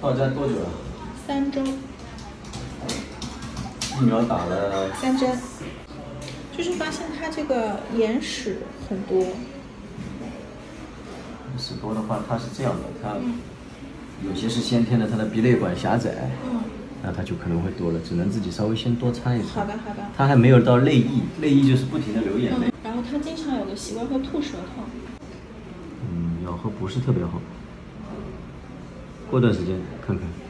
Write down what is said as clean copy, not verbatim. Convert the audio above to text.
到家多久了 ？3周。 疫苗打了 3针，就是发现他这个眼屎很多。 屎多的话，它是这样的，它有些是先天的，它的鼻泪管狭窄，那它就可能会多了，只能自己稍微先多擦一擦。 好的好的。 它还没有到泪液，泪液就是不停的流眼泪。 然后他经常有个习惯会吐舌头。 咬合不是特别好，过段时间看看。